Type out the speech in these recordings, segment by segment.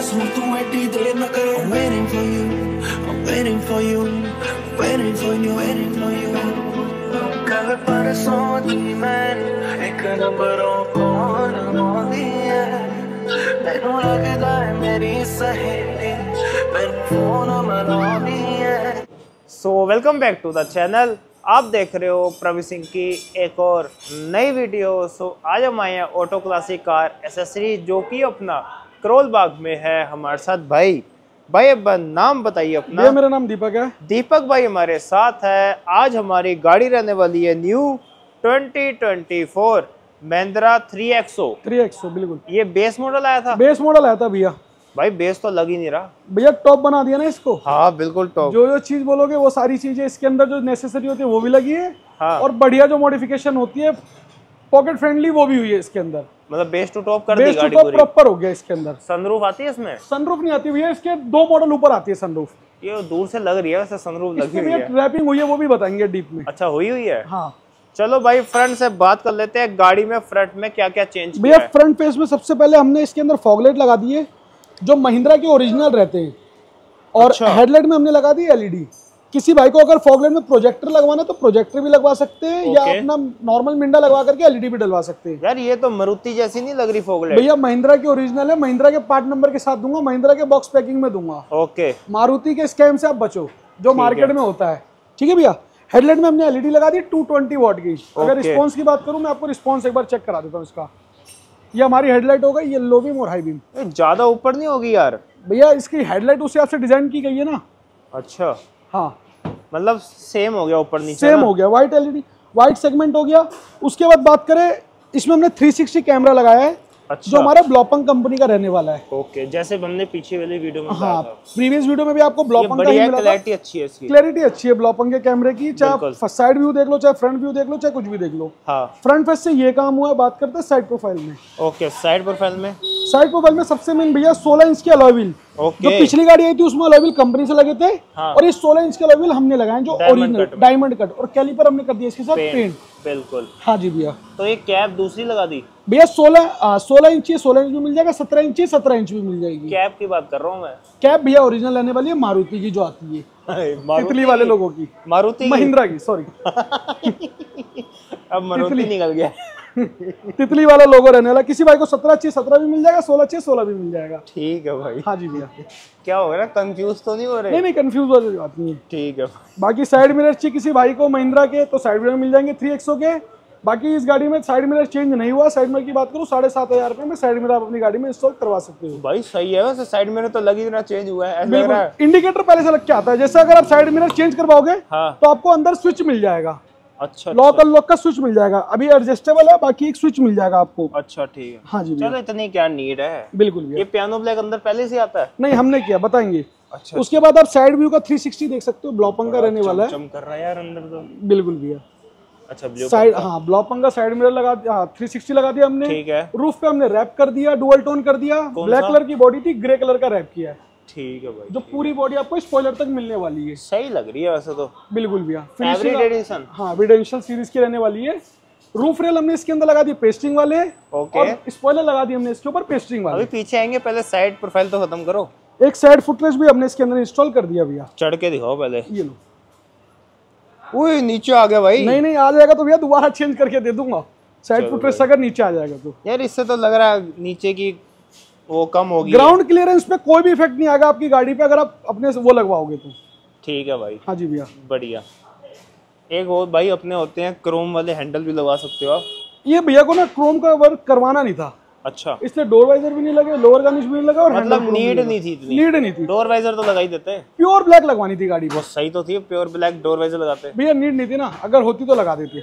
बस हूँ तू एडी देर न करे। I'm waiting for you, I'm waiting for you, waiting for you, waiting for you। कल परसों दी मैंने एक नंबरों कॉल मांगी है, मैनू लगदा है मेरी सहेली मैनू फोन मिलानी है। So welcome back to the channel. आप देख रहे हो प्रवीण सिंह की एक और नई वीडियो। सो आज हम आए हैं ऑटो क्लासिक कार एसेसरीज, जो कि अपना करोल बाग में है। हमारे साथ भाई अब नाम बताइए अपना। ये मेरा नाम दीपक है। दीपक भाई हमारे साथ है। आज हमारी गाड़ी रहने वाली है न्यू 2024 महिंद्रा 3XO। बिल्कुल ये बेस मॉडल आया था। बेस मॉडल आया था भैया। भाई बेस तो लग ही नहीं रहा भैया, टॉप बना दिया ना इसको। हाँ बिल्कुल टॉप। जो चीज बोलोगे वो सारी चीजें इसके अंदर जो नेसेसरी होती है वो भी लगी है। हाँ। और बढ़िया जो मॉडिफिकेशन होती है पॉकेट फ्रेंडली वो भी हुई है इसके अंदर। मतलब बेस टू टॉप कर दी बेस गाड़ी टू टॉप पूरी। प्रॉपर हो गया इसके अंदर। सनरूफ आती है इसमें? सनरूफ नहीं आती भैया, इसके 2 मॉडल ऊपर आती है सनरूफ। ये दूर से लग रही है वैसे सनरूफ लगी हुई है। रैपिंग हुई है वो भी बताएंगे डीप में। अच्छा हुई है। हाँ चलो भाई फ्रंट से बात कर लेते हैं। गाड़ी में फ्रंट में क्या क्या चेंज भैया, फ्रंट फेस में सबसे पहले हमने इसके अंदर फॉगलाइट लगा दिए जो महिंद्रा के ओरिजिनल रहते हैं। और हेडलाइट में हमने लगा दी एलईडी। किसी भाई को अगर फॉगलाइट में प्रोजेक्टर लगवाना तो प्रोजेक्टर भी लगवा सकते हैं, या अपना नॉर्मल मिंडा लगवा करके एलईडी भी डलवा सकते हैं। यार ये तो मारुति जैसी नहीं लग रही फॉगलाइट। भैया महिंद्रा की ओरिजिनल है, महिंद्रा के पार्ट नंबर के साथ दूंगा, महिंद्रा के बॉक्स पैकिंग में दूंगा। ओके। मारुति के स्कैम से आप बचो जो मार्केट में होता है। ठीक है भैया। हेडलाइट में हमने एलईडी लगा दी 220 वॉट की। अगर रिस्पॉन्स की बात करूं मैं आपको रिस्पॉन्स एक बार चेक करा देता हूँ इसका। ये हमारी हेडलाइट हो गई, ये लो बीम और हाई बीम। ज्यादा ऊपर नहीं होगी यार भैया, इसकी हेडलाइट उस हिसाब से डिजाइन की गई है ना। अच्छा हाँ, मतलब सेम हो गया ऊपर नीचे। सेम हो गया। व्हाइट एलईडी, व्हाइट सेगमेंट हो गया। उसके बाद बात करें, इसमें हमने 360 कैमरा लगाया है। अच्छा। जो हमारा ब्लॉपंग कंपनी का रहने वाला है। ओके, जैसे हमने पीछे वाली वीडियो में हाँ, प्रीवियस वीडियो में भी आपको ब्लॉपंग का ही मिला था। क्लैरिटी अच्छी है इसकी। क्लैरिटी अच्छी है ब्लॉपंग के कैमरे की। चाहे साइड व्यू देख लो, चाहे फ्रंट व्यू देख लो, चाहे कुछ भी देख लो। हाँ। फ्रंट फेस से ये काम हुआ है। बात करते हैं साइड प्रोफाइल में। ओके, साइड प्रोफाइल में सबसे मेन भैया 16 इंच के अलॉय व्हील। जो पिछली गाड़ी आई थी उसमें अलॉय व्हील कंपनी से लगे थे। हाँ। और ये 16 इंच के अलॉय व्हील हमने लगाए जो ओरिजिनल डायमंड कट। और कैलिपर हमने कर दिया इसके साथ पेंट। बिल्कुल। हाँ जी भैया। तो ये कैप दूसरी लगा दी भैया। 16 इंच भी मिल जाएगा, 17 इंच भी मिल जाएगी। कैप की बात कर रहा हूँ मैं। कैप भैया ओरिजिनल रहने वाली है मारुति की जो आती है। तितली वाले लोगों की। मारुति महिंद्रा की, सॉरी। अब मारुति निकल गया। तितली वाला लोगो रहने वाला। किसी भाई को 17 चाहिए 17 भी मिल जाएगा, 16 चाहिए 16 भी मिल जाएगा। ठीक है भाई। हाँ जी भैया। क्या हो रहा है, कंफ्यूज तो नहीं हो रहे? नहीं कंफ्यूज वाली बात नहीं है। ठीक है। बाकी साइड मिरर चाहिए किसी भाई को महिंद्रा के तो साइड मिरर मिल जाएंगे 3XO के। बाकी इस गाड़ी में साइड मिरर चेंज नहीं हुआ। साइड मिरर की बात करूँ 7,500 रुपए में साइड मिरर आप अपनी गाड़ी में इंस्टॉल करवा सकते हो। भाई सही है। वैसे साइड मिरर तो लगी ना, चेंज हुआ है। बिल्कुल। इंडिकेटर पहले से लग के आता है। जैसे अगर आप साइड मिरर चेंज करवाओगे तो आपको अंदर स्विच मिल जाएगा। अच्छा। लॉक अनलॉक का स्विच मिल जाएगा। अभी एडजस्टेबल है, बाकी एक स्विच मिल जाएगा आपको। अच्छा ठीक है। हाँ जी। चलो इतनी क्या नीड है। बिल्कुल। ये पियानो ब्लैक अंदर पहले से आता है? नहीं हमने किया, बताएंगे। अच्छा। उसके बाद आप साइड व्यू का 360 देख सकते हो। ब्लॉपंग का रहने वाला है। चमक कर रहा है यार अंदर तो। बिल्कुल भैया। अच्छा ब्लू साइड, हाँ ब्लॉपंग का साइड मिरर लगा दिया। 360 लगा दिया हमने। ठीक है। रूफ पे हमने रैप कर दिया, डुअल टोन कर दिया। ब्लैक कलर की बॉडी थी, ग्रे कलर का रैप किया है। ठीक है भाई। जो पूरी बॉडी आपको स्पॉइलर तक मिलने वाली है। सही लग रही है वैसे तो। बिल्कुल भैया। Average edition. हाँ, एडिशन सीरीज की रहने वाली है। रूफ रेल हमने इसके अंदर लगा दी पेस्टिंग वाले। ओके। और स्पॉइलर लगा दी हमने इसके ऊपर पेस्टिंग वाले। अभी पीछे आएंगे, पहले साइड प्रोफाइल तो खत्म करो। एक साइड फुटरेस्ट भी हमने इसके अंदर इंस्टॉल कर दिया भैया। चढ़ के दिखाओ पहले। ये लो। ओए नीचे आ गया भाई। नहीं आ जाएगा तो भैया दोबारा चेंज करके दे दूंगा। साइड फुटरेस्ट अगर नीचे आ जाएगा तो। यार इससे तो लग रहा है नीचे की वो कम होगी। ग्राउंड क्लियरेंस पे कोई भी इफेक्ट नहीं आएगा आपकी गाड़ी पे अगर आप अपने से वो लगवाओगे तो। ठीक है भाई। हाँ जी भैया। बढ़िया। एक और भाई अपने होते हैं क्रोम वाले हैंडल भी लगवा सकते हो आप। ये भैया को ना क्रोम का वर्क करवाना नहीं था। अच्छा। इसलिए डोर वाइजर भी नहीं लगे, लोअर गार्निश भी नहीं लगा और मतलब नीड नहीं थी इतनी। नीड नहीं थी। डोर वाइजर तो लगा ही देते। प्योर ब्लैक लगवानी थी गाड़ी वो सही तो थी, प्योर ब्लैक डोर वाइजर लगाते भैया। नीड नहीं थी ना, अगर होती तो लगा देते।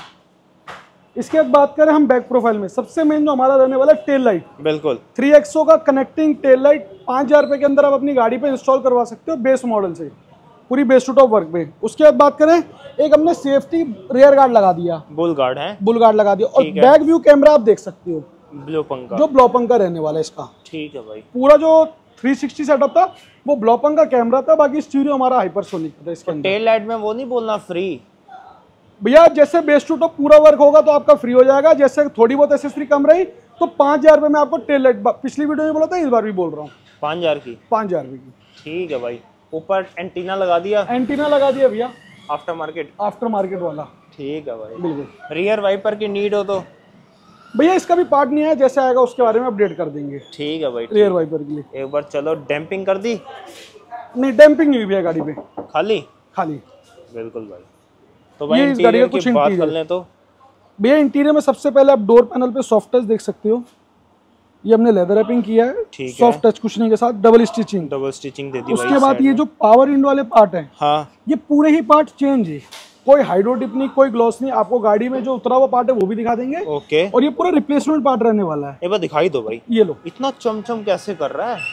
इसके बाद बात करें हम बैक प्रोफाइल में, सबसे मेन जो हमारा रहने वाला टेल लाइट। बिल्कुल। 3XO का कनेक्टिंग टेल लाइट 5,000 रुपए के अंदर आप अपनी गाड़ी पे इंस्टॉल करवा सकते हो बेस मॉडल से, पूरी बेस टू टॉप वर्क पे। उसके बाद बात करें, एक हमने सेफ्टी रियर गार्ड लगा दिया, बुल गार्ड लगा दिया। और बैक व्यू कैमरा आप देख सकते हो ब्लोपंग का, जो ब्लोपंग का रहने वाला है इसका। ठीक है भाई। पूरा जो 360 सेटअप था वो ब्लोपंग का कैमरा था, बाकी स्टीरियो हमारा हाइपरसोनिक था इसके अंदर। टेल लाइट में वो नहीं बोलना फ्री भैया, जैसे बेस टू टॉप पूरा वर्क होगा तो आपका फ्री हो जाएगा, जैसे थोड़ी बहुत एक्सेसरी कम रही तो 5,000 रुपए में आपको टेल लाइट, पिछली वीडियो में बोला था इस बार भी बोल रहा हूँ, 5,000 की? 5,000 रुपये की। ठीक है भाई। ऊपर एंटीना लगा दिया? एंटीना लगा दिया भैया, आफ्टर मार्केट वाला। ठीक है भाई। बिल्कुल। रियर वाइपर की नीड हो तो भैया इसका भी पार्ट नहीं है, जैसे आएगा उसके बारे में अपडेट कर देंगे। ठीक है भाई। रियर वाइपर के लिए एक बार चलो डैम्पिंग कर दी? नहीं, डैम्पिंग नहीं हुई भैया गाड़ी पे, खाली। बिल्कुल भाई। तो भाई ये इस गाड़ी का इंटीरियर कुछ की बात कर इंटीरियर लें तो भैया, इंटीरियर में सबसे पहले आप डोर पैनल पे सॉफ्ट टच देख सकते हो। ये हमने लेदर रैपिंग किया है, सॉफ्ट टच कुशनिंग के साथ, डबल स्टिचिंग दे दी। उसके बाद ये जो पावर विंडो वाले पार्ट है, हाँ, ये पूरे ही पार्ट चेंज है, कोई हाइड्रो टिप नहीं, कोई ग्लॉस नहीं। आपको गाड़ी में जो उतरा हुआ पार्ट है वो भी दिखा देंगे। ओके। और ये पूरा रिप्लेसमेंट पार्ट रहने वाला है। एक बार दिखाई दो भाई। ये लो। इतना चमचम कैसे कर रहा है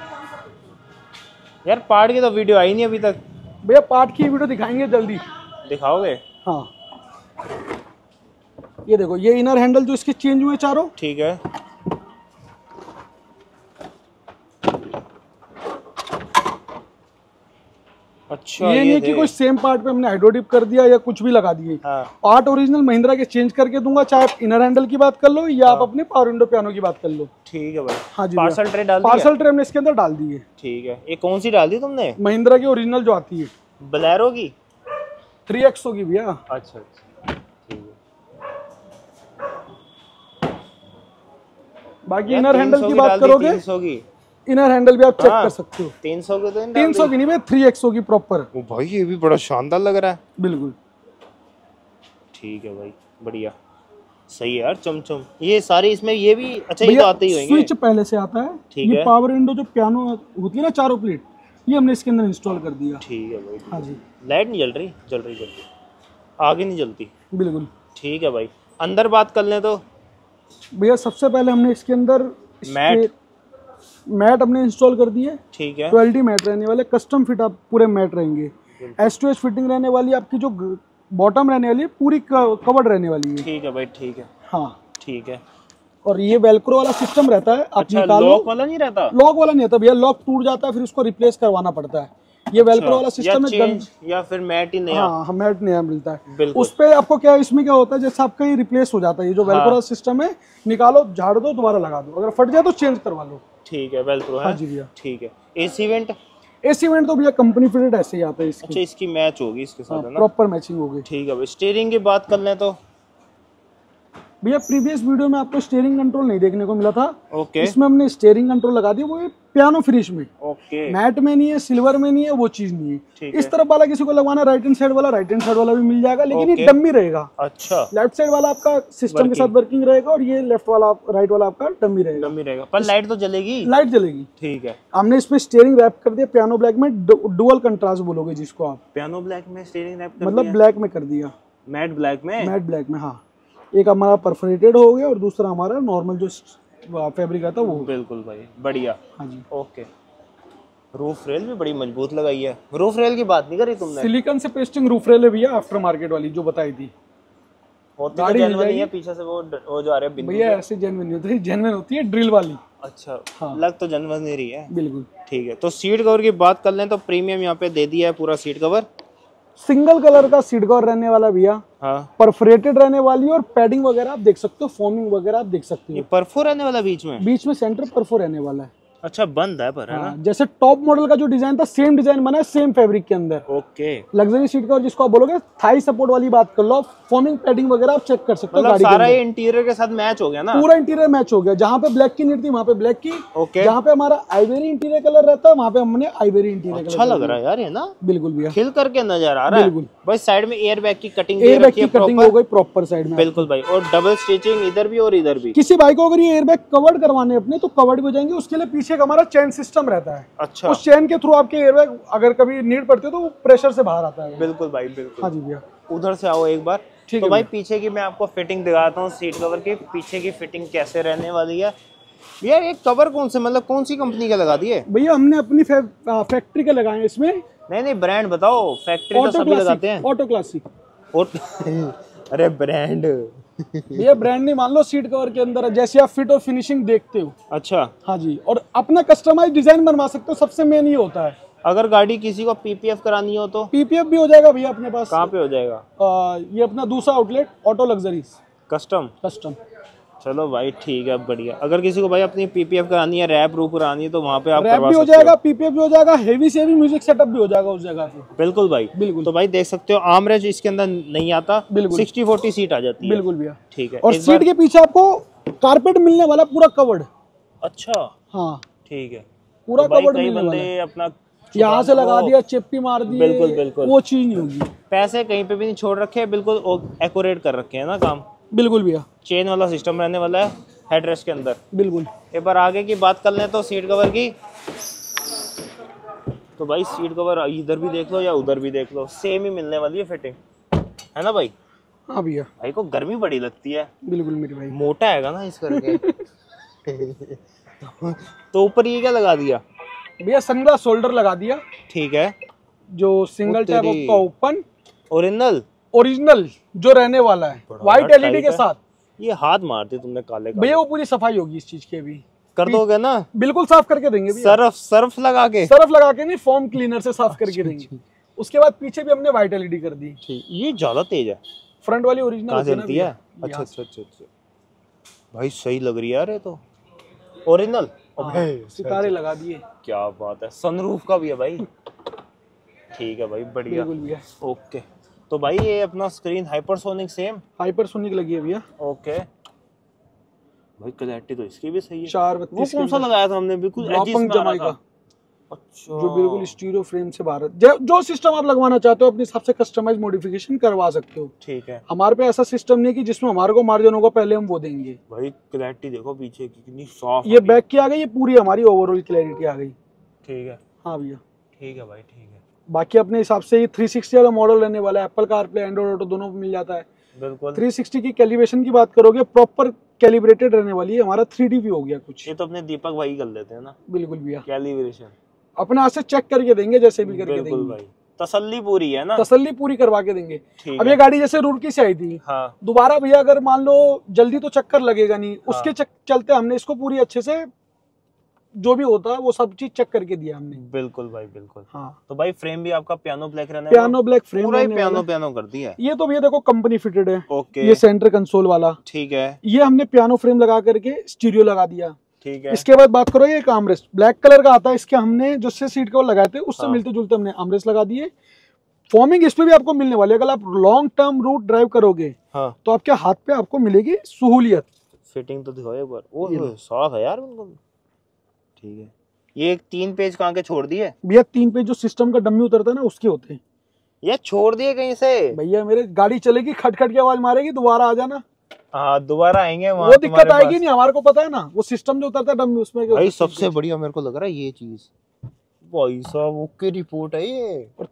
यार? पार्ट की तो वीडियो आई नहीं अभी तक। भैया पार्ट की वीडियो दिखाएंगे जल्दी। दिखाओगे? हाँ, ये देखो, ये इनर हैंडल जो इसके चेंज हुए चारों। ठीक है। अच्छा, ये नहीं है कि कोई सेम पार्ट पे हमने हाइड्रोडिप कर दिया या कुछ भी लगा दिए। हाँ। पार्ट ओरिजिनल महिंद्रा के चेंज करके दूंगा, चाहे आप इनर हैंडल की बात कर लो या आप अपने पावर विंडो पियानो की बात कर लो। ठीक है भाई। हाँ जी। पार्सल ट्रे डाल दी? पार्सल ट्रे हमने इसके अंदर डाल दी है। ठीक है। ये कौन सी डाल दी तुमने? महिंद्रा की ओरिजिनल जो आती है, बोलेरो की 3XO की भैया। अच्छा ठीक है। बाकी इनर हैंडल की बात करोगे, 300 की इनर हैंडल भी आप चेक कर सकते हो। 300 की तो 300 की नहीं भैया, 3XO की प्रॉपर। ओ भाई, ये भी बड़ा शानदार लग रहा है। बिल्कुल। ठीक है भाई, बढ़िया, सही है यार, चमचम। ये सारी इसमें ये भी अच्छा, ये तो आते ही होंगे। स्विच पहले से आता है। ठीक ये है। पावर विंडो जो पियानो होती है ना, चारों प्लेट, ये हमने इसके अंदर इंस्टॉल कर दिया। ठीक है भाई। हाँ जी। लाइट नहीं जल रही? जल रही आगे नहीं जलती? बिल्कुल। ठीक है भाई। अंदर बात कर लें तो भैया सबसे पहले हमने इसके अंदर मैट हमने इंस्टॉल कर दिए। ठीक है। 12D मैट रहने वाले, कस्टम फिट आप पूरे मैट रहेंगे। S2H फिटिंग रहने वाली, आपकी जो बॉटम रहने वाली है पूरी कवर्ड रहने वाली है। ठीक है भाई। ठीक है। हाँ ठीक है। और ये वेलक्रो वाला सिस्टम रहता है। अच्छा, लॉक वाला नहीं रहता? लॉक वाला नहीं रहता भैया, लॉक टूट जाता है फिर उसको रिप्लेस करवाना पड़ता है। ये वेलक्रो वाला सिस्टम है, या फिर मैट ही नया? हाँ, मैट नया मिलता है। बिल्कुल। उस पे आपको क्या, इसमें क्या होता है, जैसे आपका ये रिप्लेस हो जाता है, ये जो वेलक्रो वाला सिस्टम है, निकालो, झाड़ दो, दोबारा लगा दो, अगर फट जाए तो चेंज करवा लो। ठीक है, वेलक्रो है। हाँ जी भैया। ठीक है। AC vent? एसी वेंट तो भैया कंपनी फिटेड ऐसे ही आता है इसकी। अच्छा, इसकी मैच होगी इसके साथ, है ना? प्रॉपर मैचिंग होगी। ठीक है भाई। स्टीयरिंग की बात कर लें तो भैया प्रीवियस वीडियो में आपको स्टीयरिंग कंट्रोल नहीं देखने को मिला था। ओके। इसमें हमने स्टीयरिंग कंट्रोल लगा दिया, वो पियानो फिनिश में। ओके। मैट में नहीं है, सिल्वर में नहीं है, वो चीज नहीं है। ठीक इस तरफ वाला किसी को लगवाना, राइट हैंड साइड वाला भी मिल जाएगा, लेकिन ये डम्मी रहेगा। अच्छा। लेफ्ट साइड वाला आपका सिस्टम के साथ वर्किंग रहेगा, और ये लेफ्ट वाला, राइट वाला आपका डम्मी रहेगा। पर लाइट तो जलेगी? लाइट जलेगी। ठीक है। हमने इसमें स्टीयरिंग रैप कर दिया पियानो ब्लैक में, डुअल कंट्रास्ट बोलोगे जिसको आप। पियानो ब्लैक में स्टीयरिंग रैप कर मतलब ब्लैक में कर दिया। मैट ब्लैक में? मैट ब्लैक में, हाँ। एक हमारा परफोरेटेड हो गया और दूसरा हमारा नॉर्मल जो फैब्रिक आता है वो। बिल्कुल भाई, बढ़िया। हाँ जी। ओके। रूफ रेल भी बड़ी मजबूत लगाई है। रूफ रेल की बात नहीं करी तुमने? सिलिकॉन से पेस्टिंग रूफ रेल है भैया, आफ्टर मार्केट वाली जो बताई थी। होती तो जेन्युइन नहीं है, पीछे से वो जो आ रहे हैं बिंदु भैया, ऐसे जेन्युइन नहीं होती, जेन्युइन होती है ड्रिल वाली। अच्छा। हाँ। लग तो जेन्युइन नहीं रही है। बिल्कुल। ठीक है। तो सीट कवर की बात कर लें तो प्रीमियम यहाँ पे दे दिया है पूरा सीट कवर। सिंगल कलर का सीट कवर रहने वाला भैया। हाँ। परफोरेटेड रहने वाली, और पैडिंग वगैरह आप देख सकते हो, फोमिंग वगैरह आप देख सकते हो। ये परफो रहने वाला बीच में सेंटर परफो रहने वाला है। अच्छा, बंद है पर, है ना? जैसे टॉप मॉडल का जो डिजाइन था, सेम डिजाइन बना है, सेम फैब्रिक के अंदर। ओके। लग्जरी सीट कवर जिसको आप बोलोगे, थाई सपोर्ट वाली बात कर लो, फॉर्मिंग पैडिंग वगैरह आप चेक कर सकते हो। मतलब सारा ये इंटीरियर के साथ मैच हो गया ना? पूरा इंटीरियर मैच हो गया। जहाँ पे ब्लैक की नीड थी वहाँ पे ब्लैक की। ओके। जहाँ पे हमारा आइवरी इंटीरियर कलर रहता है वहाँ पे हमने आइवरी इंटीरियर अच्छा लग रहा है यार, ये ना? बिल्कुल भैया, खिल करके नजर आ रहा है। बिल्कुल भाई साइड में एयर बैग की कटिंग हो गई प्रॉपर साइड में। बिल्कुल भाई। और डबल स्टिचिंग इधर भी और इधर भी। किसी बाइक को अगर ये एयरबैग कवर्ड करवाने अपने, तो कवर्ड भी हो जाएंगे। उसके लिए पीछे का हमारा चेन सिस्टम रहता है। अच्छा। उस चेन के थ्रू आपके एयरबैग अगर कभी नीड पड़ती है तो वो प्रेशर से बाहर आता है। बिल्कुल भाई, बिल्कुल। हाँ जी भैया। उधर से आओ एक बार। ठीक तो है भाई पीछे की मैं आपको फिटिंग दिखाता हूँ सीट कवर की, पीछे की फिटिंग कैसे रहने वाली है। भैया ये कवर कौन से, मतलब कौन सी कंपनी का लगा दिए? भैया हमने अपनी फैक्ट्री के लगाए इसमें। नहीं, ब्रांड बताओ। फैक्ट्री तो सभी लगाते हैं। Auto classic. अरे ब्रांड भैया ब्रांड नहीं मान लो, सीट कवर के अंदर जैसे आप फिट और फिनिशिंग देखते हो। अच्छा। हाँ जी। और अपना कस्टमाइज डिजाइन बनवा सकते हो, सबसे मेन ये होता है। अगर गाड़ी किसी को पीपीएफ करानी हो तो? पीपीएफ भी हो जाएगा भैया अपने पास। कहाँ पे हो जाएगा? ये अपना दूसरा आउटलेट ऑटो लग्जरीज कस्टम। चलो भाई ठीक है, बढ़िया। अगर किसी को भाई अपनी पीपीएफ करानी है, रैप रूप करानी है, तो वहाँ पे आप रैप भी हो जाएगा, पीपीएफ भी हो जाएगा, हेवी से हेवी म्यूजिक सेटअप भी हो जाएगा उस जगह पे। बिल्कुल भाई, बिल्कुल। तो भाई देख सकते हो आर्मरेस्ट इसके अंदर नहीं आता, 60-40 सीट आ जाती है। बिल्कुल भैया, ठीक है। और सीट के पीछे आपको कारपेट मिलने वाला पूरा कवर्ड। अच्छा, हाँ ठीक है, पूरा तो कवर्ड कई मिलने वाला बंदे है। अपना यहाँ से लगा दिया, चिप्पी मार दी, बिल्कुल बिल्कुल, वो चीज नहीं होगी। पैसे कहीं पे भी नहीं छोड़ रखे, बिल्कुल एक्यूरेट कर रखे हैं ना काम। बिल्कुल भैया, चेन वाला सिस्टम रहने वाला है हेडरेस्ट के अंदर। बिल्कुल। एक बार आगे की बात कर लें तो सीट कवर की, तो भाई सीट कवर इधर भी देख लो या उधर भी देख लो, सेम ही मिलने वाली है फिटिंग, है ना भाई? हाँ भैया। भाई को गर्मी बड़ी लगती है। बिल्कुल मेरे भाई, मोटा हैगा ना इस करके। तो ऊपर ये क्या लगा दिया भैया? सनग्लास होल्डर लगा दिया। ठीक है, जो सिंगल टैप का ओपन, ओरिजिनल जो रहने वाला है, व्हाइट एलईडी के साथ। ये हाथ मारते तुमने काले का भैया, वो पूरी सफाई होगी इस चीज की, अभी कर दोगे ना? बिल्कुल साफ करके देंगे भैया। सर्फ लगा के? सर्फ लगा के नहीं, फोम क्लीनर से साफ करके देंगे। उसके बाद पीछे भी हमने व्हाइट एलईडी कर दी। ये ज्यादा तेज है, फ्रंट वाली ओरिजिनल होती है। अच्छा अच्छा अच्छा अच्छा, भाई सही लग रही है यार ये तो, ओरिजिनल। सितारे लगा दिए, क्या बात है। सनरूफ का भी है भाई, ठीक है भाई, बढ़िया। बिल्कुल भैया, ओके। तो भाई ये अपना स्क्रीन हाइपरसोनिक, सेम हाइपरसोनिक लगी है भैया। ओके भाई, क्लैरिटी तो इसकी भी सही है। 432 वो कौन सा लगाया था हमने? बिल्कुल एजी में आ रहा था। अच्छा, जो बिल्कुल स्टीरियो फ्रेम से बाहर, जो सिस्टम आप लगवाना चाहते हो अपने हिसाब से कस्टमाइज मॉडिफिकेशन करवा सकते हो। ठीक है, हमारे पे ऐसा सिस्टम नहीं कि जिसमें हमारे को मार्जिन होगा पहले हम वो देंगे। भाई क्लैरिटी देखो पीछे की कितनी सॉफ्ट, ये बैक की आ गई, ये पूरी हमारी ओवरऑल क्लैरिटी आ गई। ठीक है, हाँ भैया, ठीक है भाई, ठीक है। बाकी अपने हिसाब से ये 360 वाला मॉडल रहने वाला है, एप्पल कारप्ले, एंड्रॉइड ऑटो दोनों मिल जाता है। बिल्कुल। 360 की कैलिब्रेशन की बात करोगे, प्रॉपर कैलिब्रेटेड रहने वाली है। हमारा 3D भी हो गया कुछ। ये तो अपने दीपक भाई कर लेते हैं ना। बिल्कुल भैया, कैलिब्रेशन अपने हाथ से चेक करके देंगे, जैसे भी करके बिल्कुल देंगे भाई, तसल्ली पूरी है ना, तसल्ली पूरी करवा के देंगे। ठीक अब है। ये गाड़ी जैसे रुड़की से आई थी, हाँ, दोबारा भैया अगर मान लो जल्दी तो चक्कर लगेगा नहीं, उसके चलते हमने इसको पूरी अच्छे से जो भी होता है वो सब चीज चेक करके दिया हमने। बिल्कुल भाई, बिल्कुल। हाँ, तो भाई फ्रेम भी आपका पियानो ब्लैक रहने पियानो ब्लैक फ्रेम, पूरा ही पियानो कर दिया है। ये तो भैया देखो कंपनी फिटेड है। ओके, ये सेंटर कंसोल वाला, ठीक है, ये हमने पियानो फ्रेम लगा करके स्टीरियो लगा दिया। ठीक है। इसके बाद बात करो, ये एक आर्मरेस्ट ब्लैक कलर का आता है, इसके हमने जो से सीट कवर लगाए थे उससे मिलते जुलते हमने आर्मरेस्ट लगा दिए। फॉर्मिंग इस पे भी आपको मिलने वाली है। अगर आप लॉन्ग टर्म रूट ड्राइव करोगे तो आपके हाथ पे आपको मिलेगी सहूलियत। फिटिंग तो दिखाओ एक बार, ओह साफ है यार बिल्कुल। ठीक है, ये एक 3 पेज कहाँ के छोड़ दिए भैया? 3 पेज जो सिस्टम का डमी उतरता है ना, उसके होते हैं। ये छोड़ दिए कहीं से? भैया मेरे गाड़ी चलेगी, खटखट की आवाज मारेगी, दोबारा आ जाना। हाँ, दोबारा आएंगे वहाँ, वो दिक्कत आएगी नहीं, हमारे को पता है ना, वो सिस्टम जो उतरता है डमी उसमें। भाई सबसे बढ़िया मेरे को लग रहा है ये चीज, भाई साहब ओके रिपोर्ट है ये। और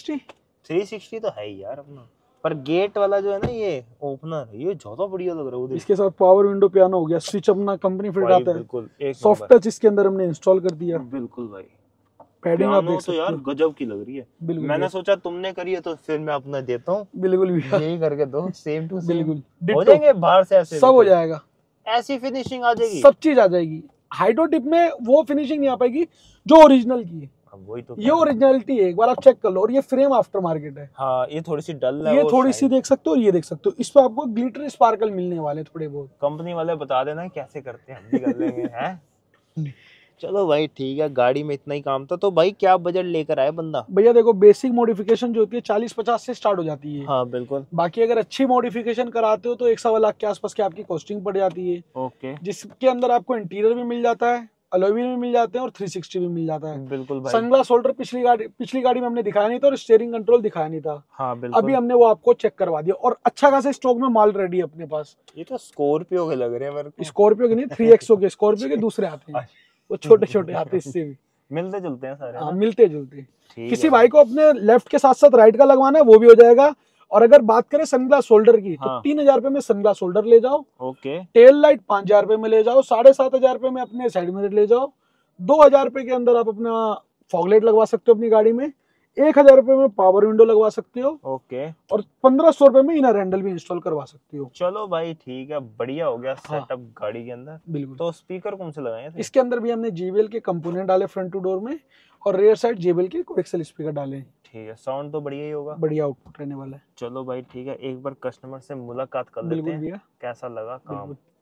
360 तो है ही यार अपना, पर गेट वाला जो है ना ये ओपनर, ये ज्यादा बढ़िया लग रहा है। इसके साथ पावर विंडो पियानो हो गया, स्विच अपना कंपनी फिट आता है, बिल्कुल एक सॉफ्ट टच इसके अंदर हमने इंस्टॉल कर दिया। बिल्कुल भाई, पैडिंग आप देख तो सकते यार हो, गजब की लग रही है। बिल्कुल। मैंने सोचा तुमने करी है तो फिर मैं अपना देता हूँ। बिल्कुल भैया, यही करके दो, सेम टू सेम बिल्कुल हो जाएंगे बाहर से, ऐसे सब हो जाएगा, ऐसी फिनिशिंग आ जाएगी, सब चीज आ जाएगी। हाइड्रो टिप में वो फिनिशिंग नहीं आ पाएगी जो ओरिजिनल की है। वही तो, ये ओरिजिनलिटी है, एक बार आप चेक कर लो। और ये फ्रेम आफ्टर मार्केट है। हाँ, ये थोड़ी सी डल है, ये थोड़ी सी देख सकते हो, और ये देख सकते हो, इस पे आपको ग्लिटर स्पार्कल मिलने वाले थोड़े बहुत। कंपनी वाले बता देना कैसे करते हैं, हम भी कर लेंगे। हैं चलो भाई ठीक है, गाड़ी में इतना ही काम था। तो भाई क्या बजट लेकर आए बंदा? भैया देखो, बेसिक मॉडिफिकेशन जो होती है 40-50 से स्टार्ट हो जाती है। हाँ बिल्कुल। बाकी अगर अच्छी मॉडिफिकेशन कराते हो तो 1.25 लाख के आसपास की आपकी कॉस्टिंग पड़ जाती है। ओके, जिसके अंदर आपको इंटीरियर भी मिल जाता है, अलॉय व्हील भी मिल जाते हैं, और 360 भी मिल जाता है। बिल्कुल भाई। सनग्लास होल्डर पिछली गाड़ी में हमने दिखाया नहीं था, और स्टीयरिंग कंट्रोल दिखाया नहीं था। हाँ बिल्कुल, अभी हमने वो आपको चेक करवा दिया, और अच्छा खासा स्टॉक में माल रेडी है अपने पास। ये तो स्कॉर्पियो के लग रहे हैं मेरे को। स्कॉर्पियो के नहीं, 3XO के, स्कॉर्पियो के दूसरे आते हैं, वो छोटे छोटे आते हैं, इससे भी मिलते जुलते हैं सारे। हाँ, मिलते जुलते। किसी है भाई को अपने लेफ्ट के साथ साथ राइट का लगवाना है वो भी हो जाएगा। और अगर बात करें सनग्लास होल्डर की, तो 3000 रुपए में सनग्लास होल्डर ले जाओ। ओके, टेल लाइट 5000 रुपए में ले जाओ, 7500 रुपए में अपने साइड मिरर ले जाओ, 2000 रुपए के अंदर आप अपना फॉगलाइट लगवा सकते हो अपनी गाड़ी में, 1000 रुपए में पावर विंडो लगवा सकते हो। ओके, और 1500 रुपए में इनर हैंडल भी इंस्टॉल करवा सकते हो। चलो भाई ठीक है, बढ़िया हो गया सेटअप गाड़ी के अंदर। बिल्कुल। तो स्पीकर कौन से लगाए थे? इसके अंदर भी हमने JBL के कंपोनेंट डाले फ्रंट टू डोर में, और रेयर साइड JBL के कोएक्सियल स्पीकर डाले। ठीक है, साउंड तो बढ़िया ही होगा, बढ़िया आउटपुट रहने वाला है। चलो भाई ठीक है, एक बार कस्टमर से मुलाकात कर लेते हैं, कैसा लगा काम।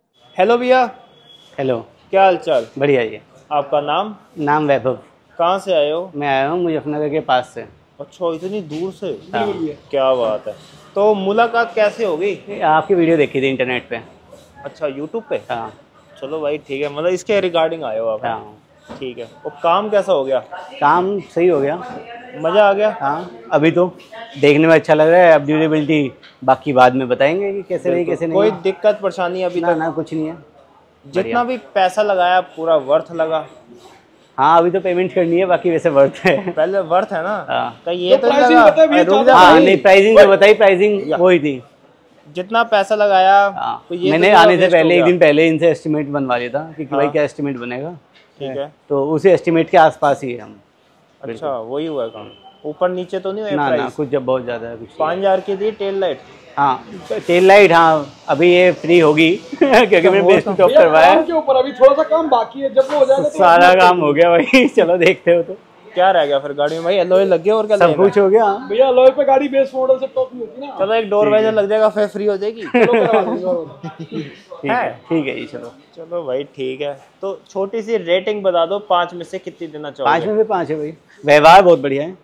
हेलो भैया। हेलो, क्या हाल चाल? बढ़िया जी। आपका नाम? नाम वैभव। कहाँ से आए हो? मैं आया हूँ मुजफ्फरनगर के पास से। अच्छा, इतनी दूर से? हाँ। क्या बात है। तो मुलाकात कैसे होगी? आपकी वीडियो देखी थी इंटरनेट पे। अच्छा, यूट्यूब पे? हाँ। चलो भाई ठीक है, मतलब इसके रिगार्डिंग आए हो आप? हाँ। ठीक है। और काम कैसा हो गया? काम सही हो गया, मज़ा आ गया? हाँ। अभी तो देखने में अच्छा लग रहा है। अब ड्यूरेबिलिटी बाकी बाद में बताएंगे कि कैसे रही कैसे नहीं। कोई दिक्कत परेशानी अभी तक? ना कुछ नहीं है। जितना भी पैसा लगाया पूरा वर्थ लगा? हाँ, अभी तो पेमेंट करनी है, बाकी वैसे वर्थ है। पहले वर्थ है ना? हाँ। कहीं ये तो नहीं प्राइसिंग लगा? पता है भैया, रुक ज्यादा जा हाँ भाई। नहीं, प्राइसिंग जो बताई प्राइसिंग वही थी। जितना पैसा लगाया हाँ। तो ये मैंने तो आने से waste हो पहले एक गया। दिन पहले इनसे एस्टिमेट बनवा लिया था क्योंकि भाई हाँ। क्या एस्टिमेट बनेगा। ठीक है। तो उसी एस्टिमेट के आसपास ही है हम। अच्छा, वही हुआ काम। ऊपर नीचे तो नहीं हुआ ना प्राइस? कुछ जब बहुत ज़्यादा है कुछ। 5000 की थी टेल लाइट। हाँ, टेल लाइट। हाँ, अभी ये फ्री होगी क्योंकि मैंने बेस टॉप भैया करवाया काम के ऊपर अभी थोड़ा सा काम बाकी है, जब वो हो जाएगा तो सारा काम हो गया भाई। चलो देखते हो तो क्या रह गया फिर गाड़ी में भाई? एलॉय लग गया और क्या सब लगेगा? कुछ हो गया। भैया अलॉय पे गाड़ी बेस मॉडल से टॉप नहीं होती ना। चलो एक डोर वाइजर लग जाएगा, फिर फ्री हो जाएगी। चलो करवा देंगे और। ठीक है जी। चलो चलो भाई ठीक है। तो छोटी सी रेटिंग बता दो, 5 में से कितनी देना 5 चाहोगे? में से 5 है भाई। व्यवहार बहुत बढ़िया है,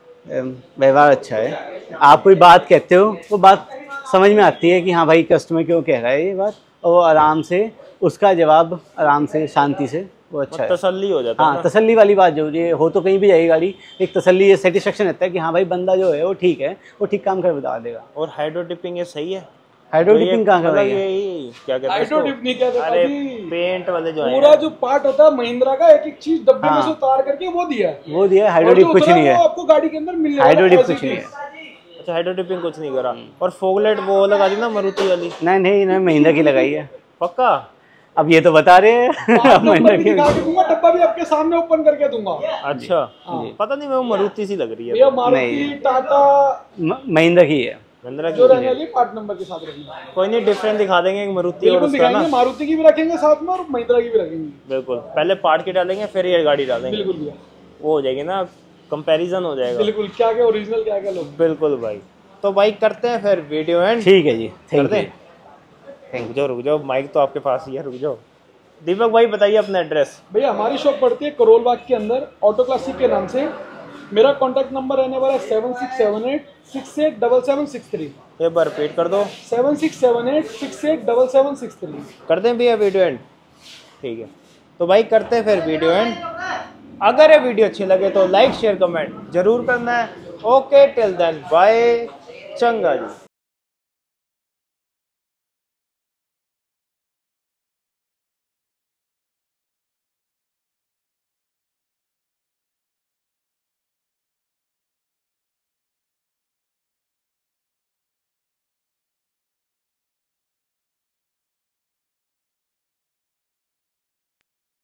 व्यवहार अच्छा है। आप कोई बात कहते हो वो बात समझ में आती है कि हाँ भाई कस्टमर क्यों कह रहा है ये बात, और वो आराम से उसका जवाब आराम से शांति से वो अच्छा है। तसल्ली हो जाता है हाँ, ना? तसल्ली वाली बात जो है हो तो कहीं भी जाएगी गाड़ी, एक तसल्ली ये सेटिस्फेक्शन रहता है कि हाँ भाई बंदा जो है वो ठीक है, वो ठीक काम कर बता देगा। और हाइड्रो टिपिंग ये सही है? हाइड्रो टिपिंग कहाँ कर मतलब रही है? ये क्या कहते हैं हाइड्रो इसको? टिप नहीं कहते अरे भाई। पेंट वाले जो है पूरा जो पार्ट होता है महिंद्रा का, एक एक चीज डब्बे में हाँ। से उतार करके वो दिया है। वो दिया है। और हाइड्रो जो टिप कुछ उतरा नहीं है है। वो आपको गाड़ी के अंदर मिलने वाला हाइड्रो टिप as कुछ it नहीं is। है। अच्छा, हाइड्रो टिपिंग कुछ नहीं करा। और फोगलेट वो लगा दी ना मारुति वाली? नहीं, इन्होंने महिंद्रा की लगाई है। पक्का? अब ये तो बता रहे हैं नंबर महिंद्रा भी की। दिखा के दूंगा, डब्बा भी आपके सामने ओपन करके दूंगा। अच्छा। पता नहीं, मैं वो मारुति सी लग रही है। भैया मारुति नहीं। टाटा महिंद्रा की है। महिंद्रा जो की? रहने वाली पार्ट नंबर के साथ रखेंगे। कोई नहीं, डिफरेंट दिखा देंगे, एक मारुति और बिल्कुल उसका दिखाएंगे, ना। मारुति की भी रखेंगे साथ में और महिंद्रा की भी रखेंगे। बिल्कुल, पहले पार्ट की डालेंगे फिर ये गाड़ी डालेंगे। बिल्कुल भैया, वो हो जाएगी ना, कंपैरिजन हो जाएगा। बिल्कुल क्या क्या ओरिजिनल क्या क्या लोग। बिल्कुल भाई। तो भाई करते हैं फिर वीडियो एंड। ठीक है जी, कर थैंक दें? यू। रुक जाओ, माइक तो आपके पास ही है, रुक जाओ। दीपक भाई बताइए अपना एड्रेस। भैया हमारी शॉप पड़ती है करोल बाग के अंदर, ऑटो क्लासिक के नाम से। मेरा कॉन्टैक्ट नंबर रहने वाला है 7678687763। एक बार रिपीट कर दो। 7678687763। कर दें भैया वीडियो एंड? ठीक है, तो भाई करते हैं फिर वीडियो एंड। अगर ये वीडियो अच्छी लगे तो लाइक शेयर कमेंट जरूर करना है। ओके, टिल देन बाय, चंगा जी।